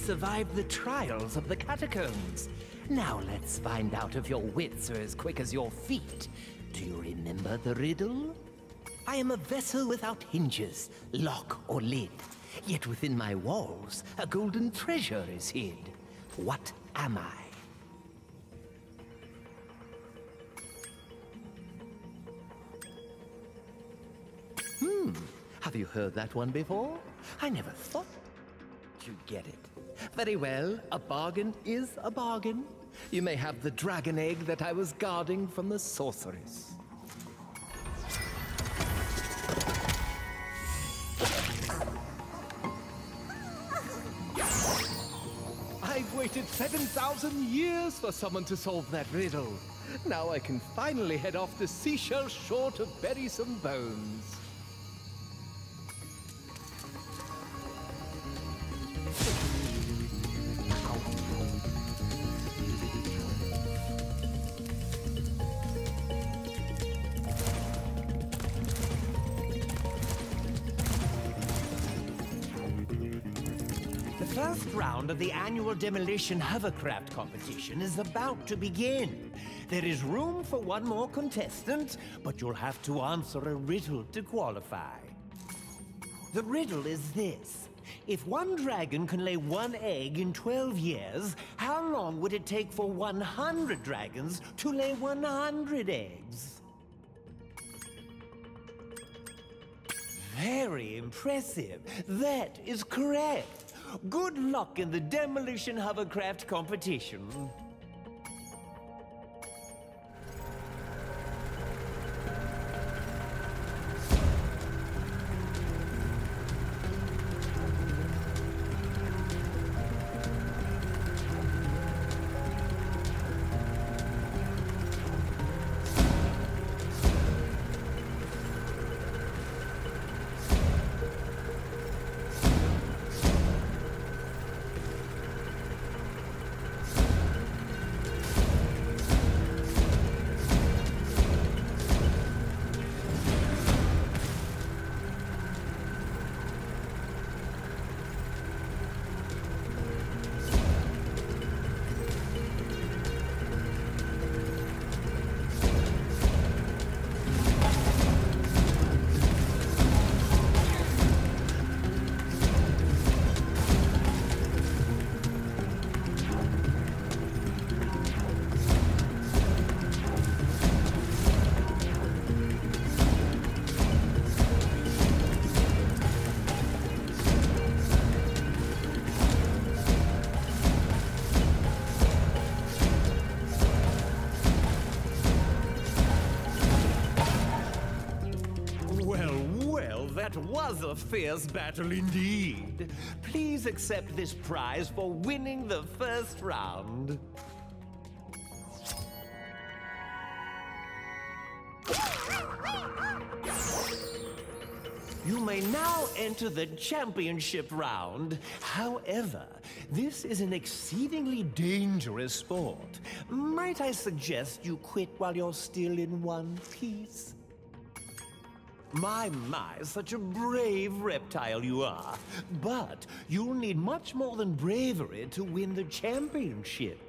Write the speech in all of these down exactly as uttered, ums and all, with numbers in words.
survived the trials of the catacombs. Now let's find out if your wits are as quick as your feet. Do you remember the riddle? I am a vessel without hinges, lock or lid. Yet within my walls, a golden treasure is hid. What am I? Hmm, have you heard that one before? I never thought you'd get it. Very well, a bargain is a bargain. You may have the dragon egg that I was guarding from the sorceress. I've waited seven thousand years for someone to solve that riddle. Now I can finally head off the seashell shore to bury some bones. The first round of the annual demolition hovercraft competition is about to begin. There is room for one more contestant, but you'll have to answer a riddle to qualify. The riddle is this. If one dragon can lay one egg in twelve years, how long would it take for one hundred dragons to lay one hundred eggs? Very impressive. That is correct. Good luck in the demolition hovercraft competition. That was a fierce battle indeed. Please accept this prize for winning the first round. You may now enter the championship round. However, this is an exceedingly dangerous sport. Might I suggest you quit while you're still in one piece? My, my, such a brave reptile you are. But you'll need much more than bravery to win the championship.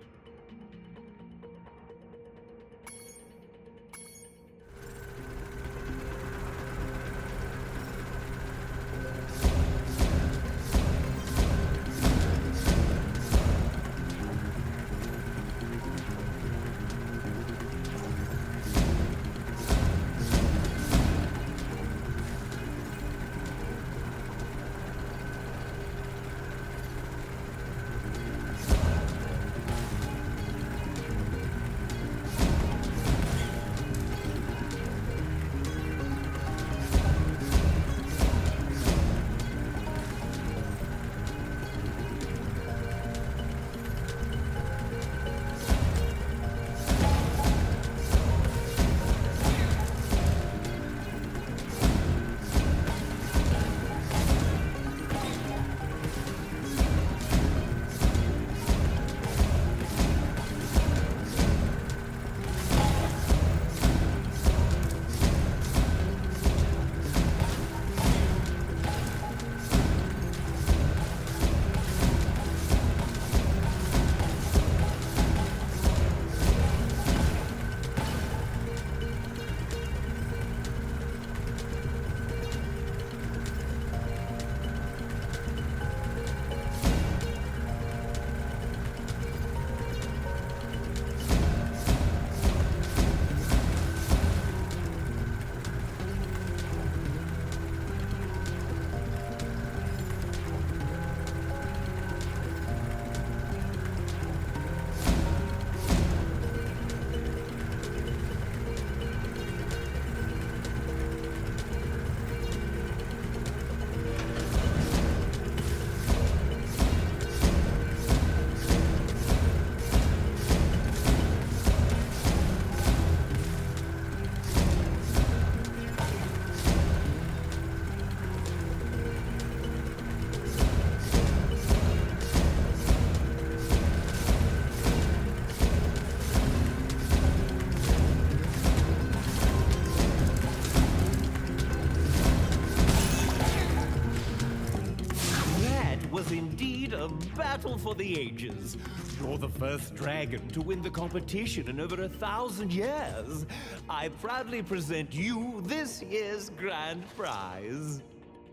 a battle for the ages. You're the first dragon to win the competition in over a thousand years. I proudly present you this year's grand prize.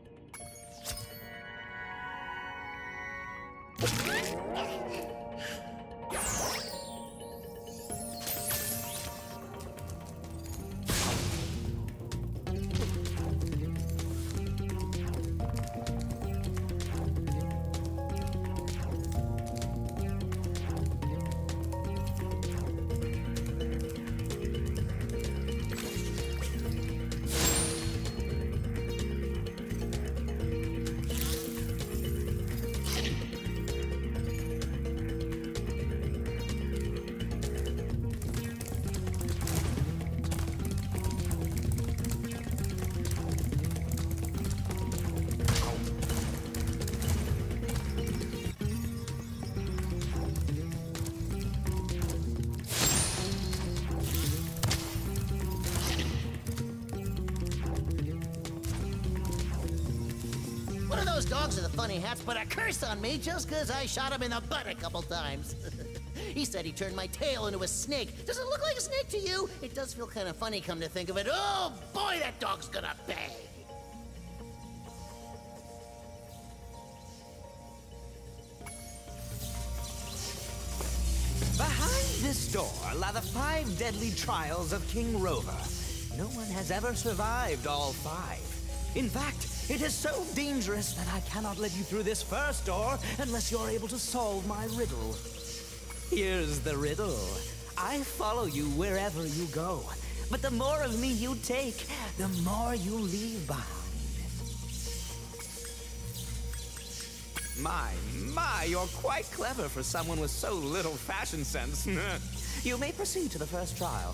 Those dogs with the funny hats put a curse on me just because I shot him in the butt a couple times. He said he turned my tail into a snake. Does it look like a snake to you? It does feel kind of funny, come to think of it. Oh, boy, that dog's gonna bang. Behind this door lie the five deadly trials of King Rover. No one has ever survived all five. In fact, it is so dangerous that I cannot let you through this first door unless you're able to solve my riddle. Here's the riddle. I follow you wherever you go, but the more of me you take, the more you leave behind. My, my, you're quite clever for someone with so little fashion sense. You may proceed to the first trial.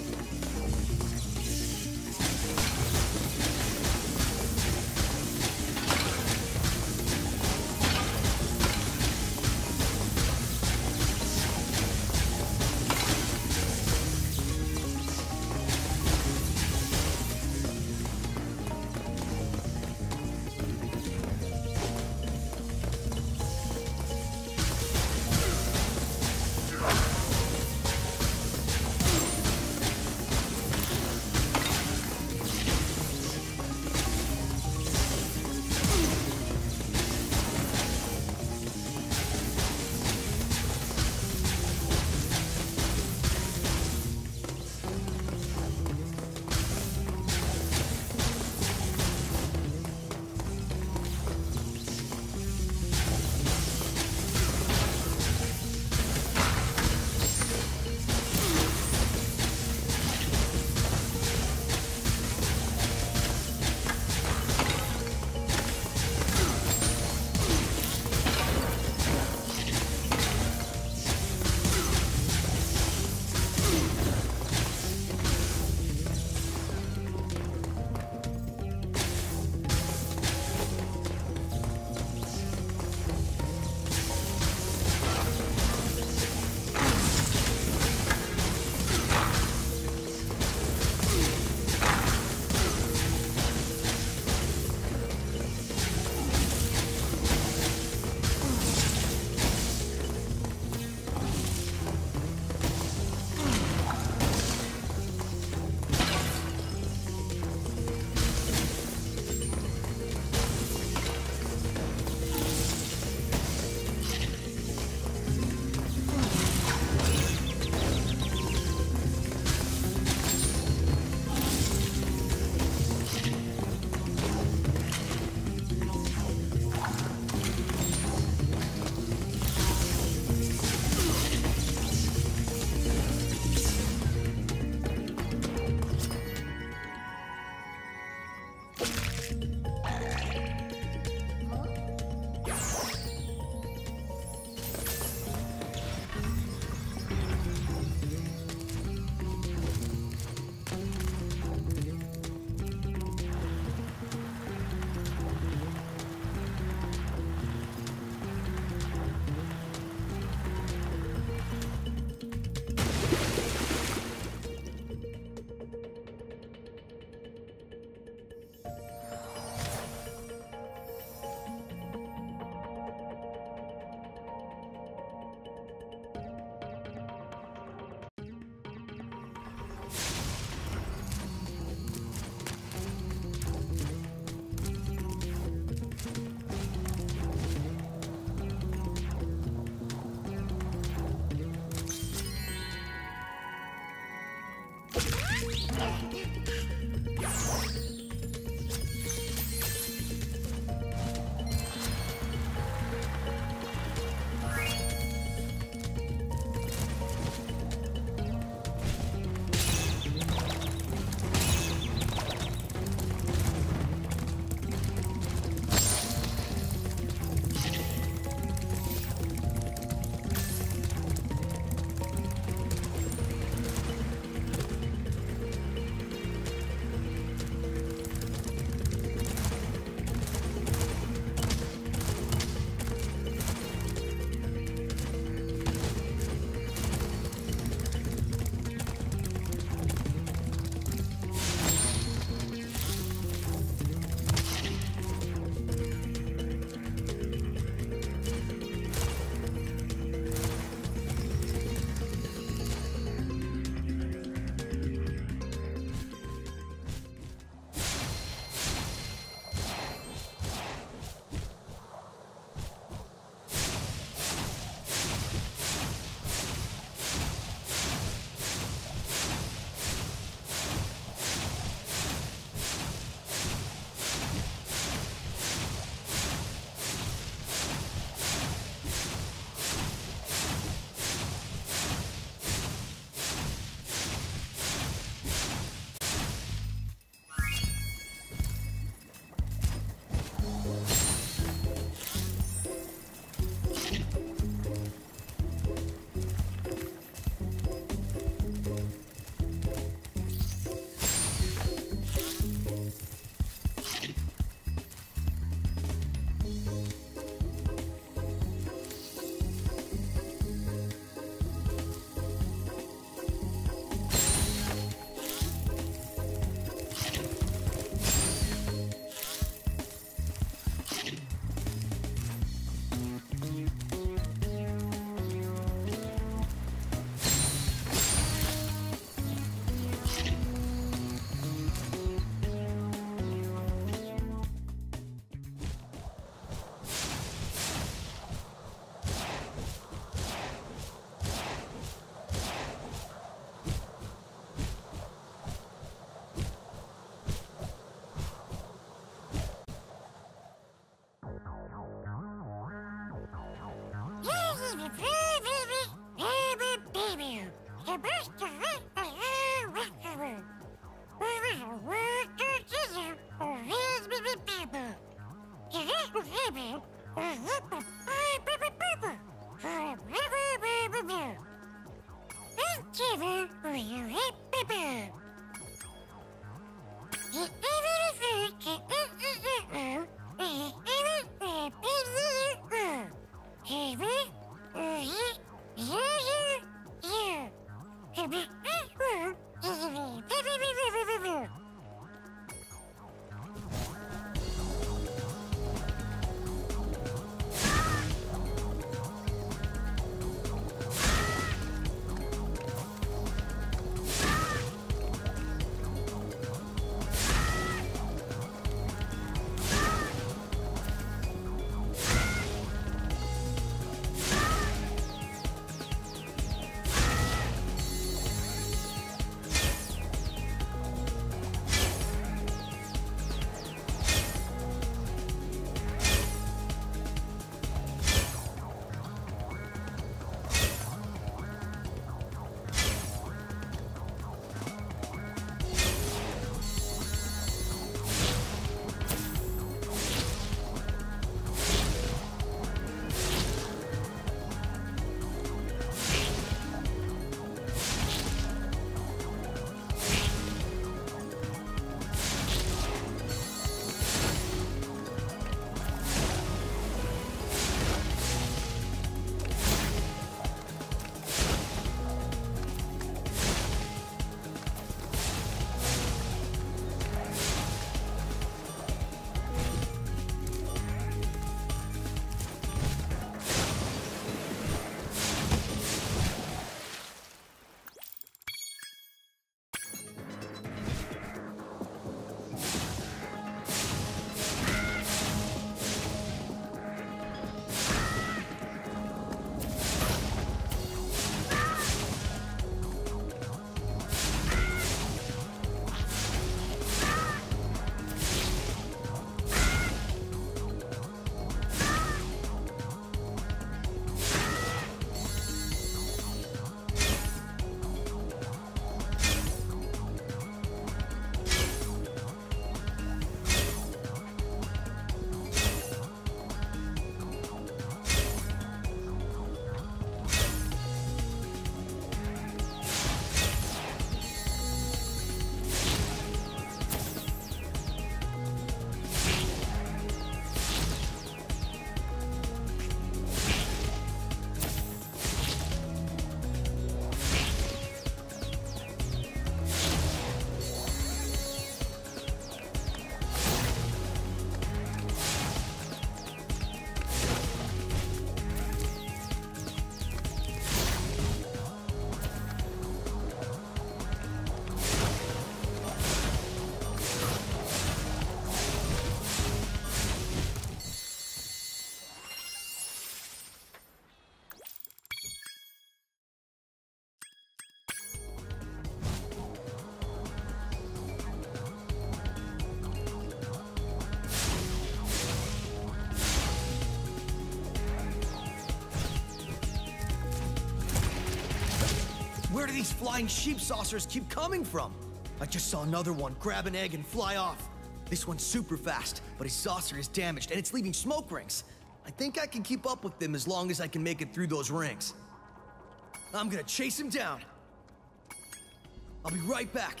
do these flying sheep saucers keep coming from? I just saw another one grab an egg and fly off. This one's super fast, but his saucer is damaged and it's leaving smoke rings. I think I can keep up with them as long as I can make it through those rings. I'm gonna chase him down. I'll be right back.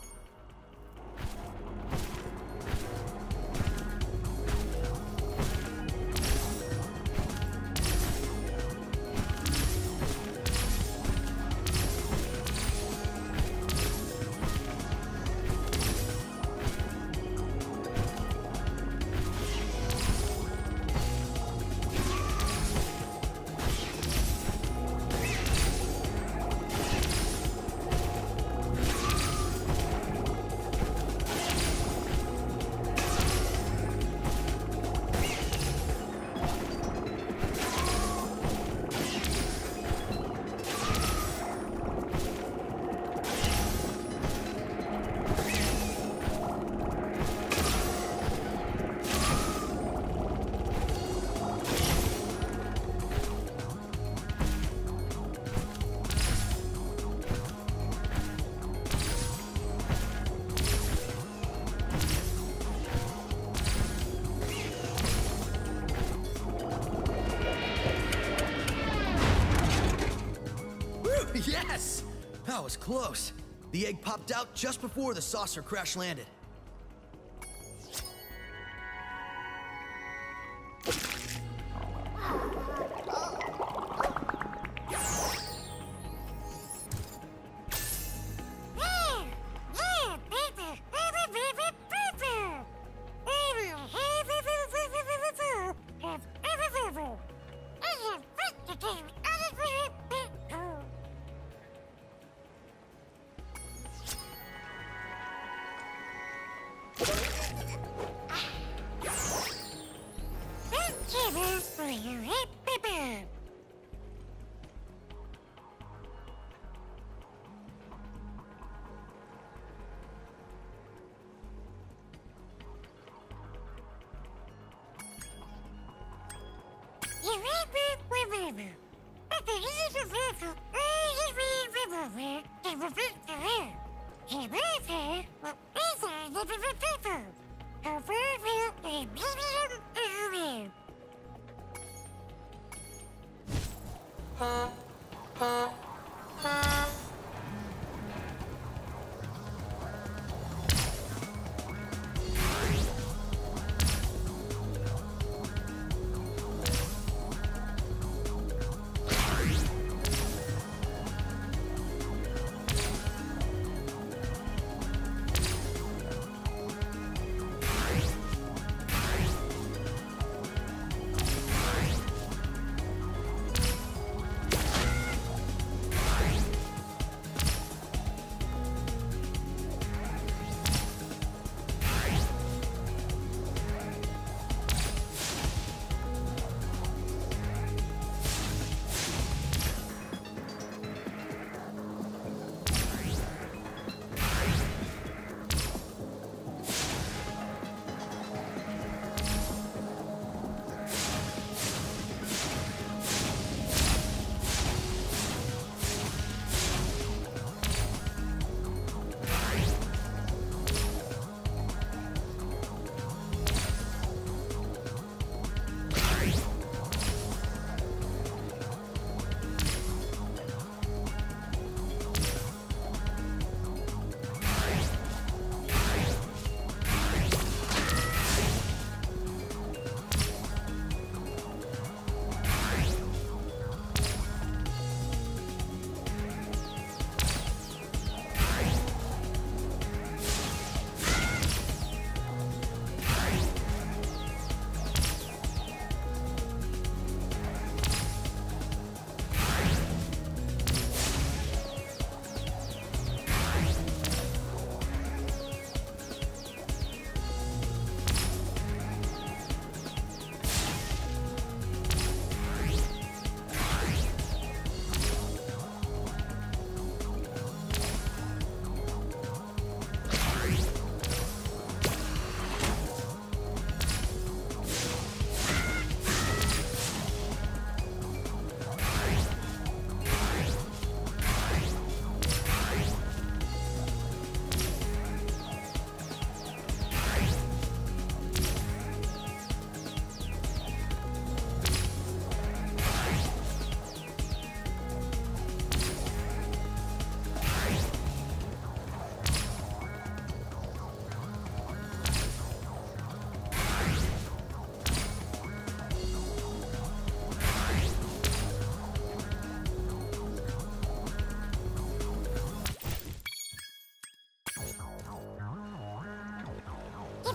Yes! That was close. The egg popped out just before the saucer crash landed.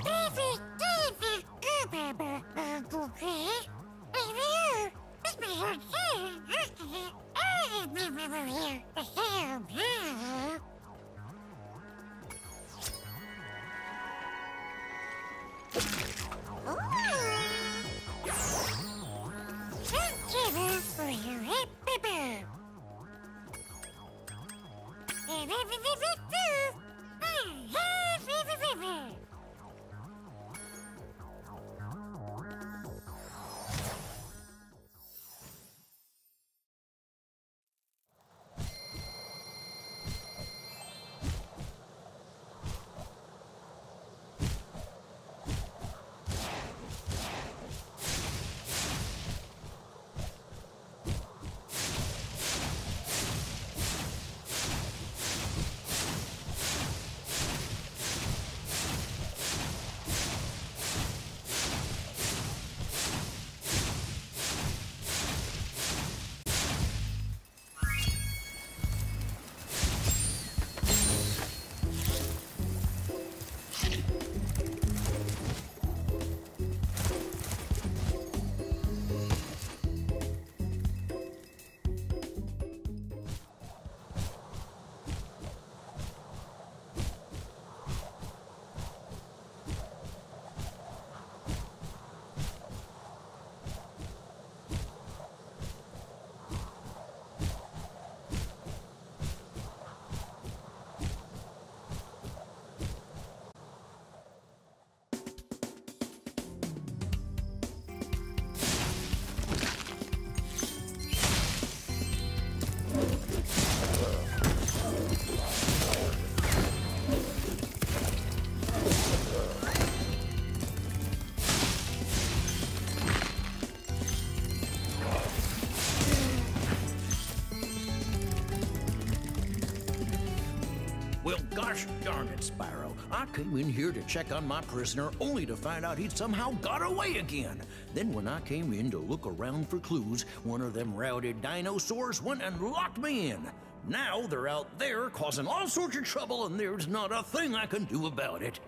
Well, gosh darn it, Spyro. I came in here to check on my prisoner only to find out he'd somehow got away again. Then when I came in to look around for clues, one of them routed dinosaurs went and locked me in. Now they're out there causing all sorts of trouble and there's not a thing I can do about it.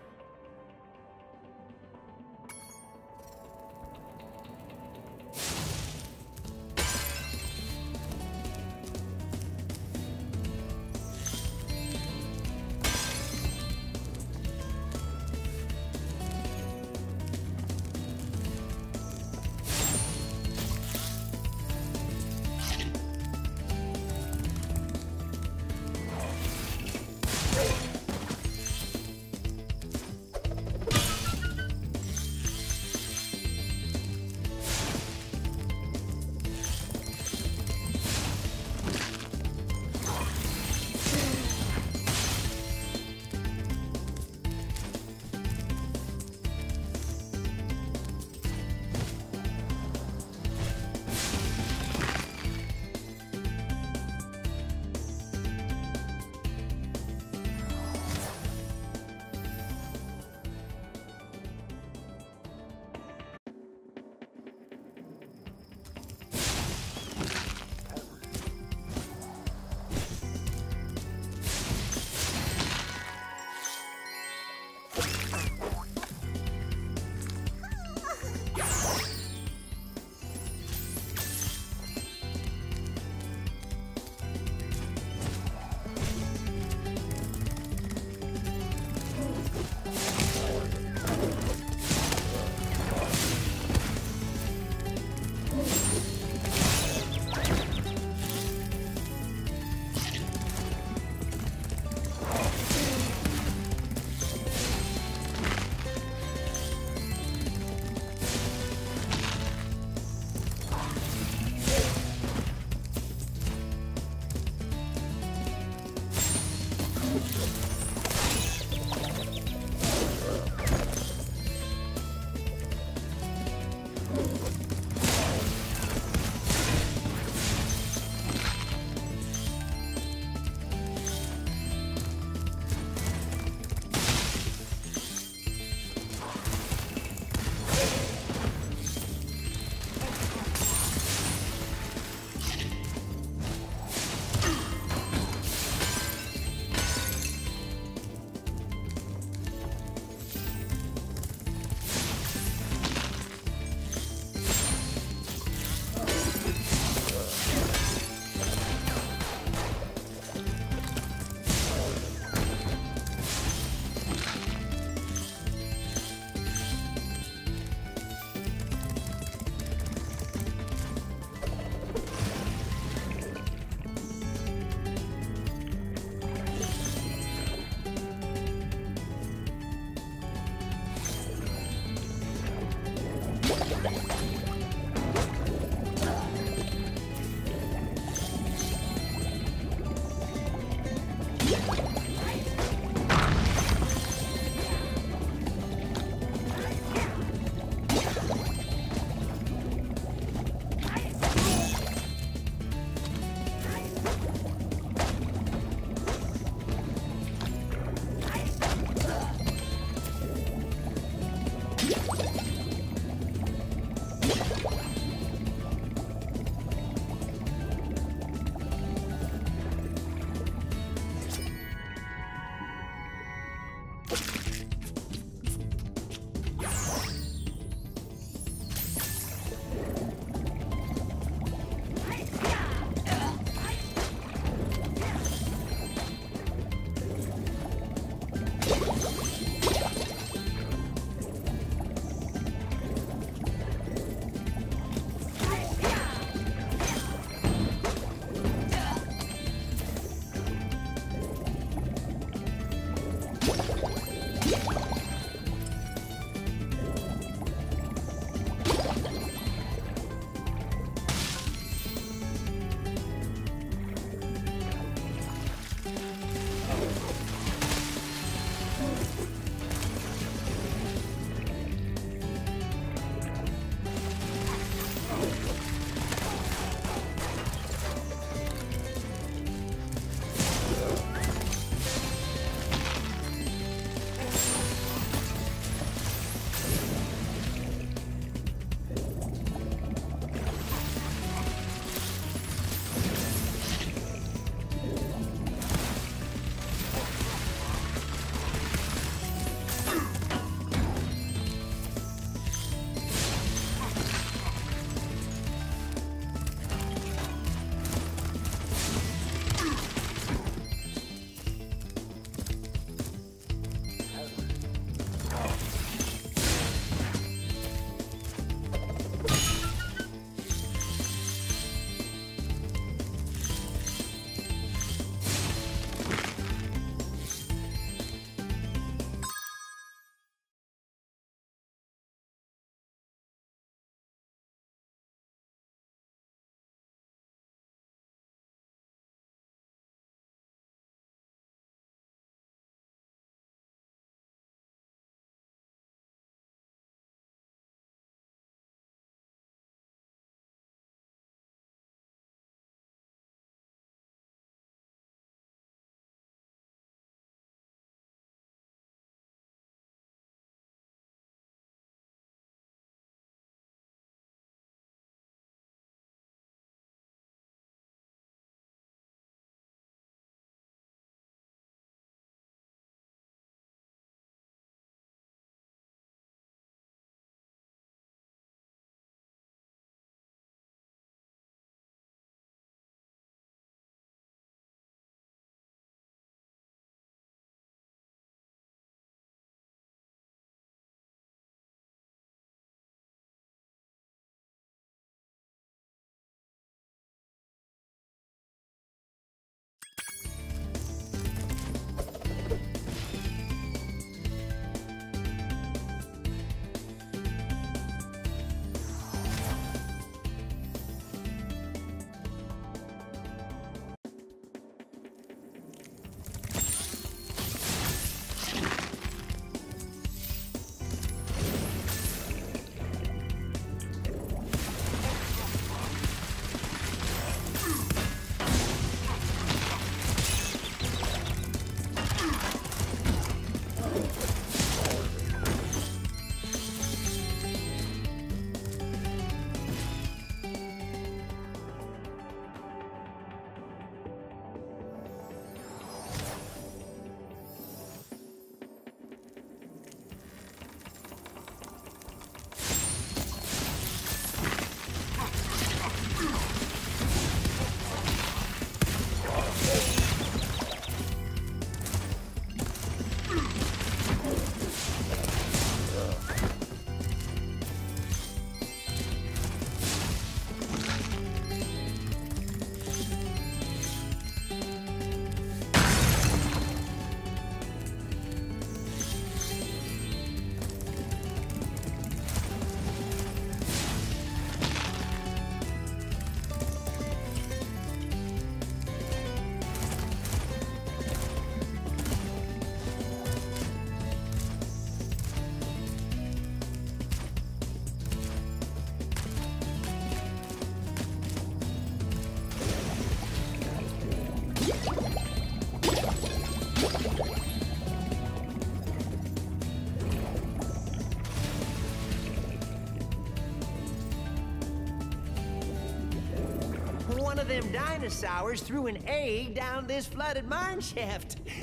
One of them dinosaurs threw an egg down this flooded mine shaft.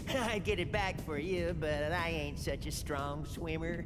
I'd get it back for you, but I ain't such a strong swimmer.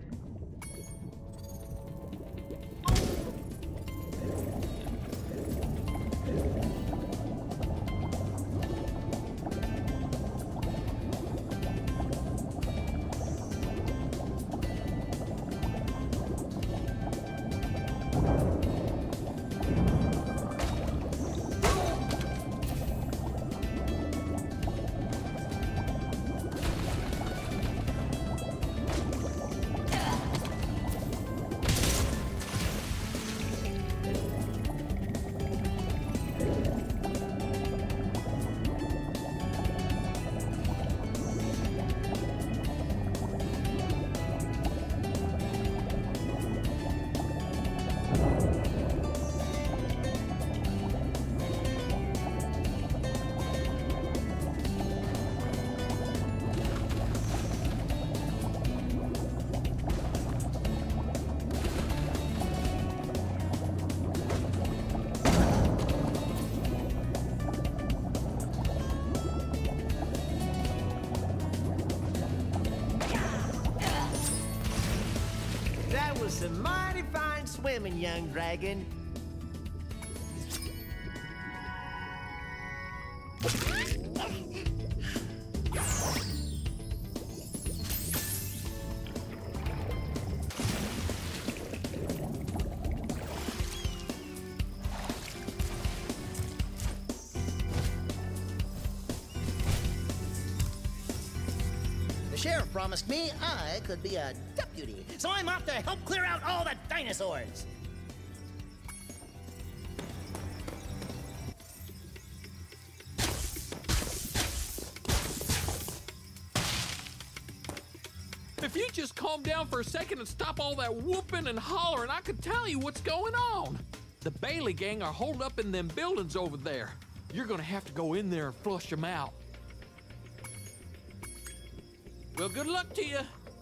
Some mighty fine swimming, young dragon. The sheriff promised me I could be a deputy, so I'm off to help clear out all the dinosaurs. If you just calm down for a second and stop all that whooping and hollering, I could tell you what's going on. The Bailey gang are holed up in them buildings over there. You're gonna have to go in there and flush them out. Well, good luck to you.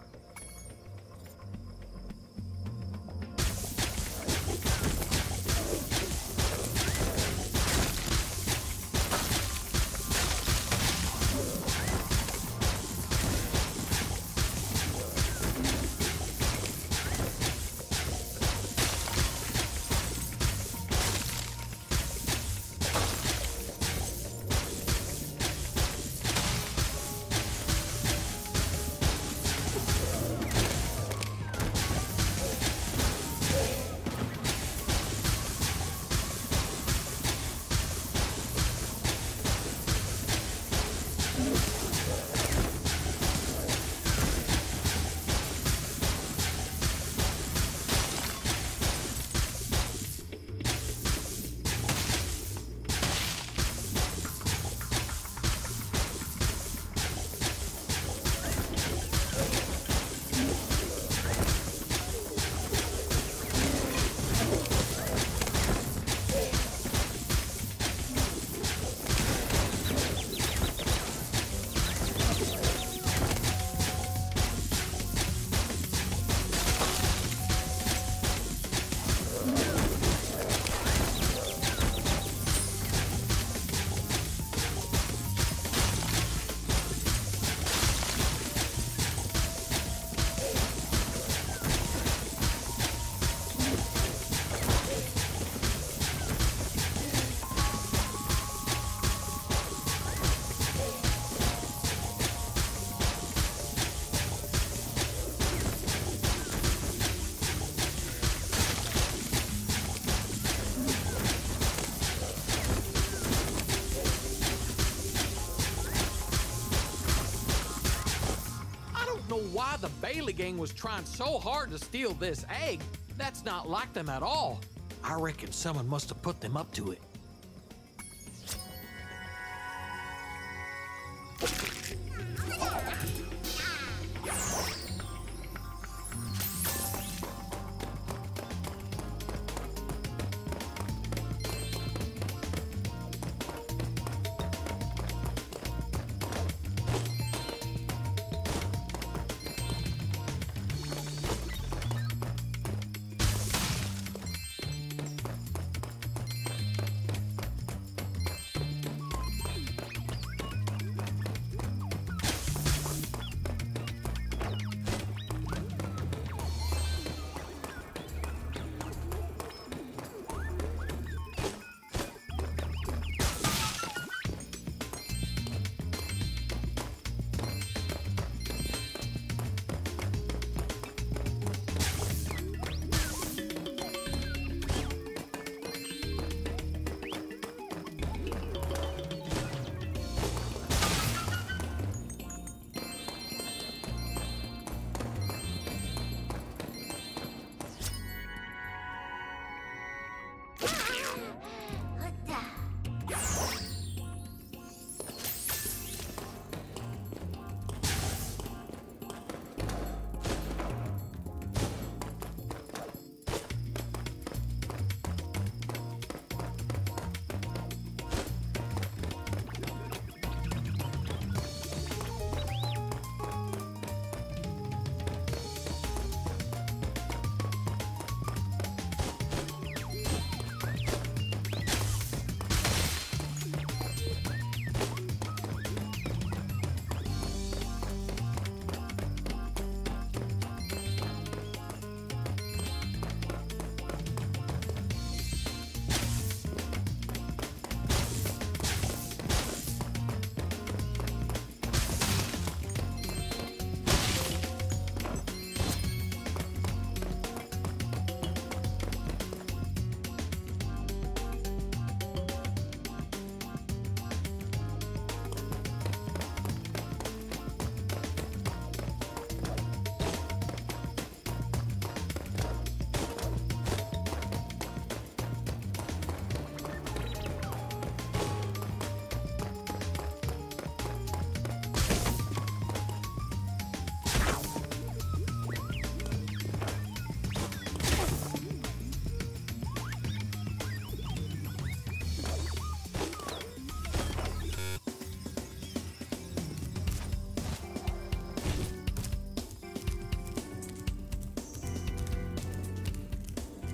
Why the Bailey gang was trying so hard to steal this egg. That's not like them at all. I reckon someone must have put them up to it.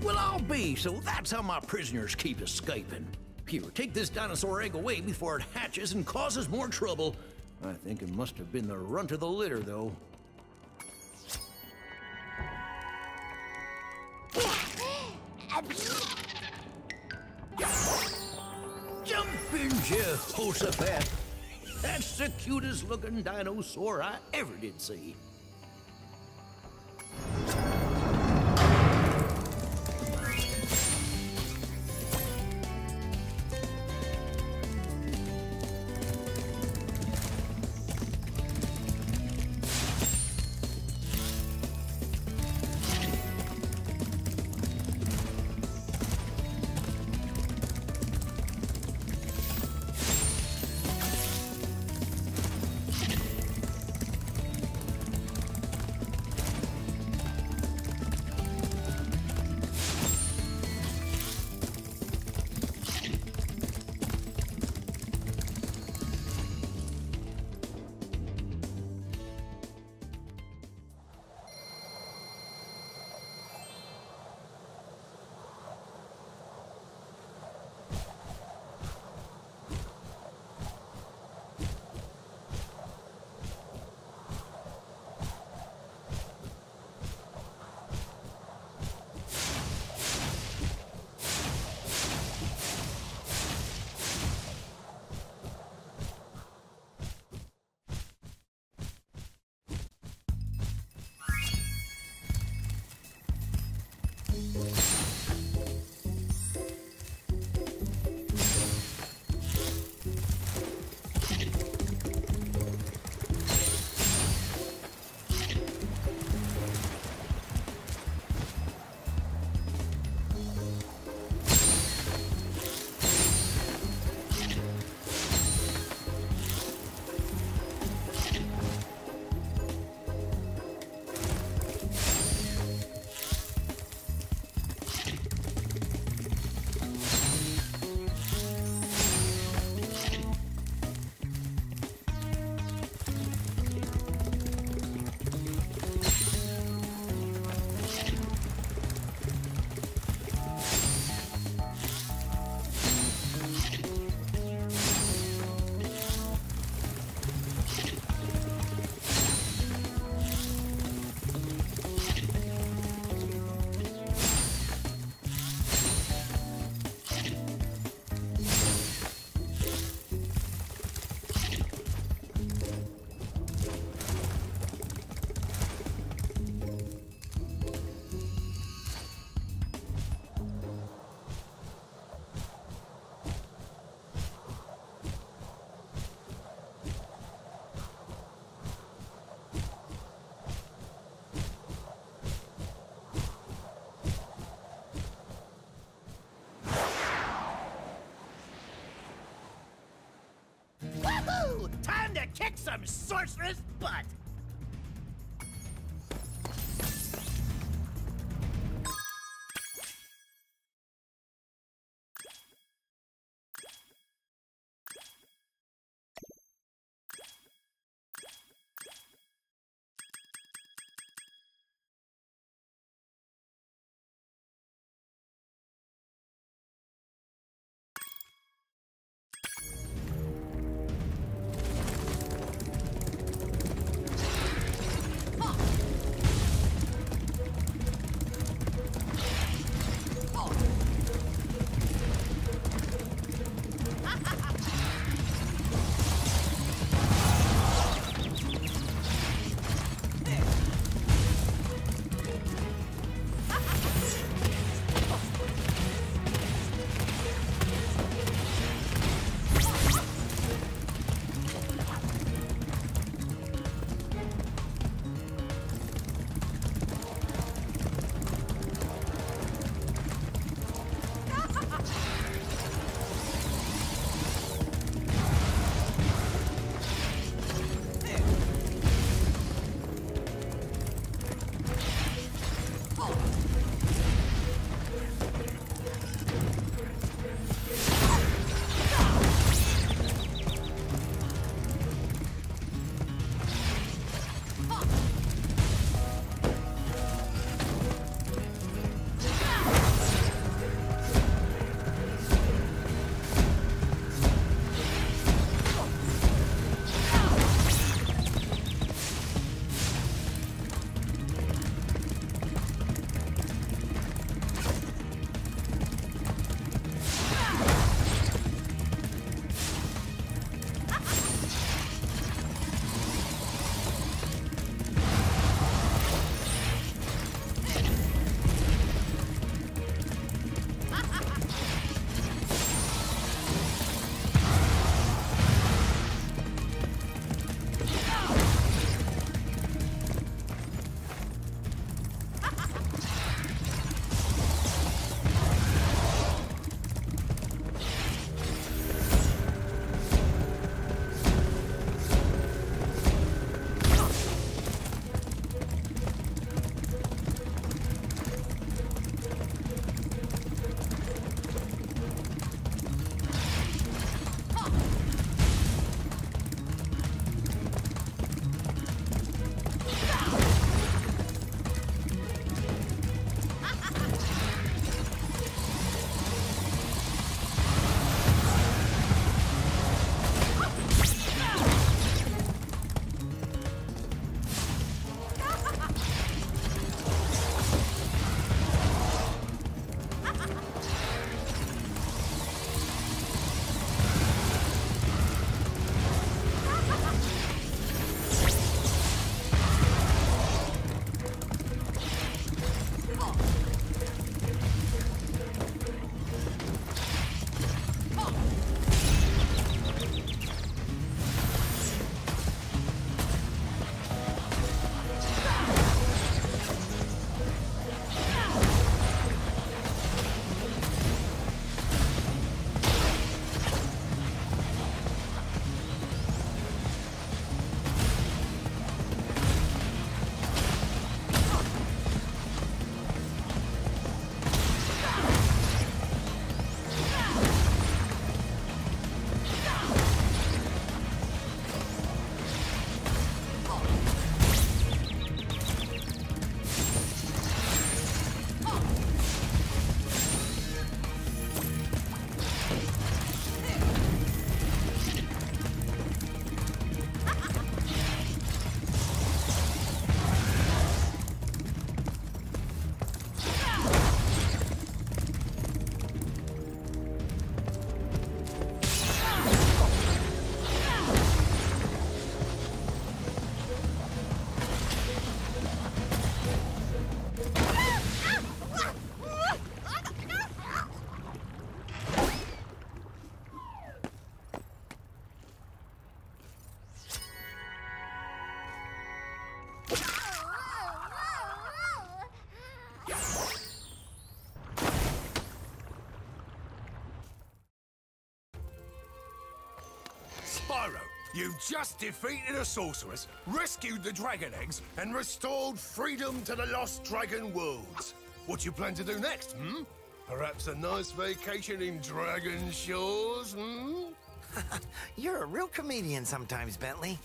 Well, I'll be, so that's how my prisoners keep escaping. Here, take this dinosaur egg away before it hatches and causes more trouble. I think it must have been the runt of the litter, though. Jump in, Jehoshaphat. That's the cutest looking dinosaur I ever did see. Time to kick some sorceress butt! You just defeated a sorceress, rescued the dragon eggs, and restored freedom to the lost dragon worlds. What you plan to do next, hmm? Perhaps a nice vacation in Dragon Shores, hmm? You're a real comedian sometimes, Bentley.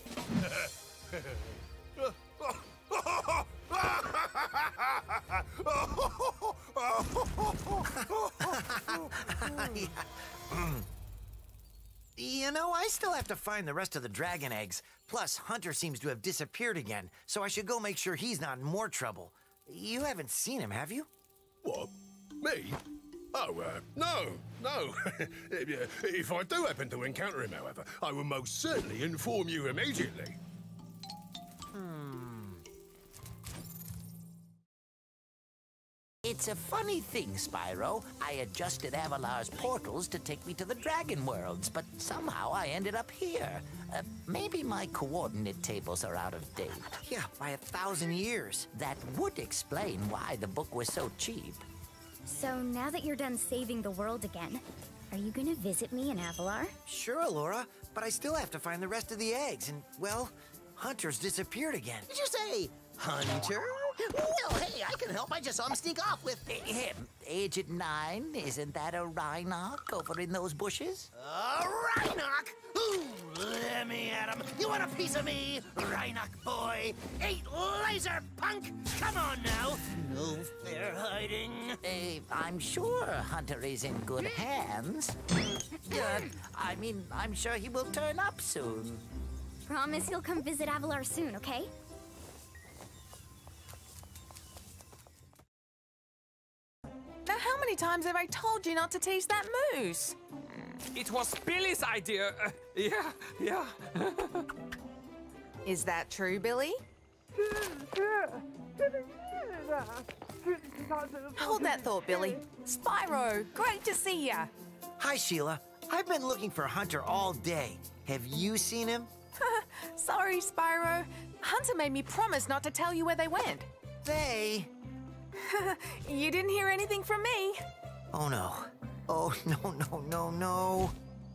You know, I still have to find the rest of the dragon eggs. Plus, Hunter seems to have disappeared again, so I should go make sure he's not in more trouble. You haven't seen him, have you? What? Me? Oh, uh, no, no. If I do happen to encounter him, however, I will most certainly inform you immediately. Hmm. It's a funny thing, Spyro. I adjusted Avalar's portals to take me to the Dragon Worlds, but somehow I ended up here. Uh, maybe my coordinate tables are out of date. Yeah, by a thousand years. That would explain why the book was so cheap. So now that you're done saving the world again, are you gonna visit me in Avalar? Sure, Laura, but I still have to find the rest of the eggs, and, well, Hunter's disappeared again. Did you say Hunter? Well, hey, I can help. I just saw him sneak off with him. Agent Nine, isn't that a Rhinoc over in those bushes? A Rhinoc? Ooh, let me at him. You want a piece of me, Rhinoc boy? Eight laser punk! Come on now. No fair hiding. Uh, I'm sure Hunter is in good hands. uh, I mean, I'm sure he will turn up soon. Promise you'll come visit Avalar soon, okay? Now, how many times have I told you not to tease that moose? It was Billy's idea. Uh, yeah, yeah. Is that true, Billy? Hold that thought, Billy. Spyro, great to see ya. Hi, Sheila. I've been looking for Hunter all day. Have you seen him? Sorry, Spyro. Hunter made me promise not to tell you where they went. They? You didn't hear anything from me. Oh, no. Oh, no, no, no, no.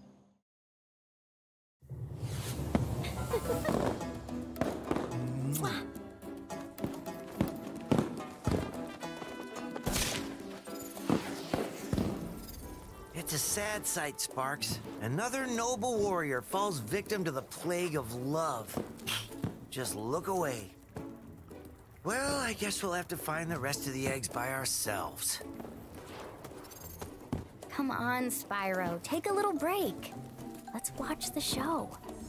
It's a sad sight, Sparks. Another noble warrior falls victim to the plague of love. Just look away. Well, I guess we'll have to find the rest of the eggs by ourselves. Come on, Spyro. Take a little break. Let's watch the show.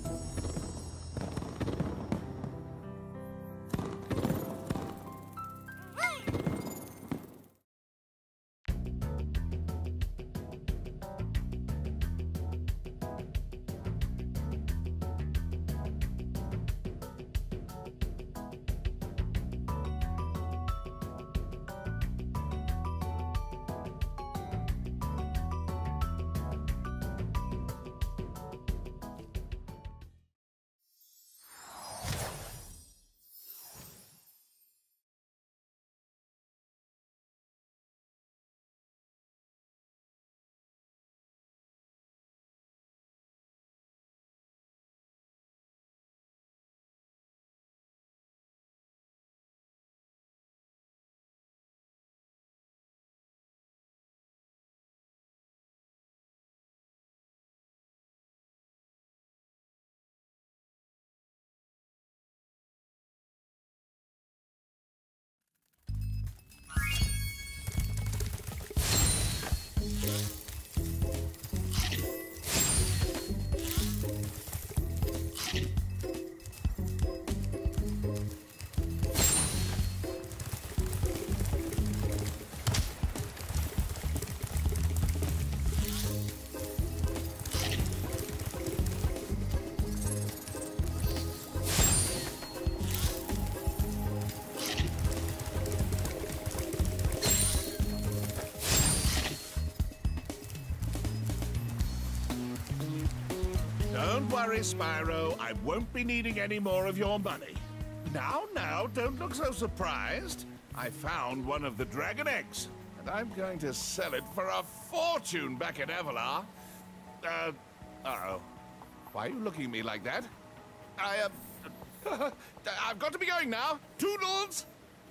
Don't worry, Spyro. I won't be needing any more of your money. Now, now, don't look so surprised. I found one of the dragon eggs, and I'm going to sell it for a fortune back in Avalar. Uh, uh-oh. Why are you looking at me like that? I, uh... I've got to be going now. Toodles!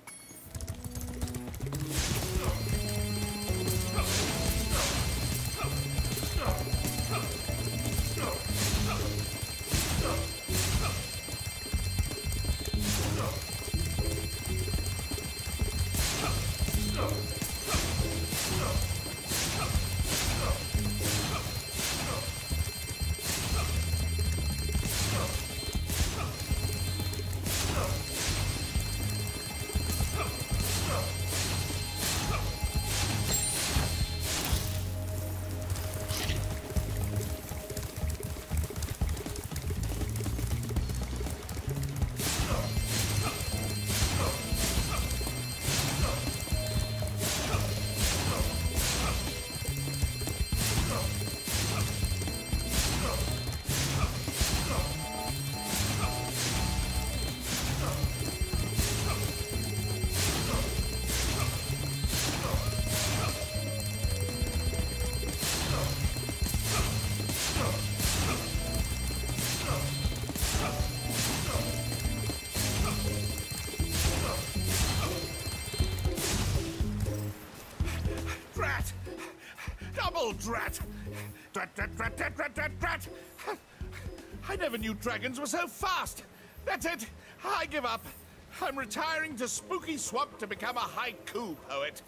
Drat! Drat, drat, drat, drat, drat, drat, drat! I never knew dragons were so fast! That's it! I give up! I'm retiring to Spooky Swamp to become a haiku poet.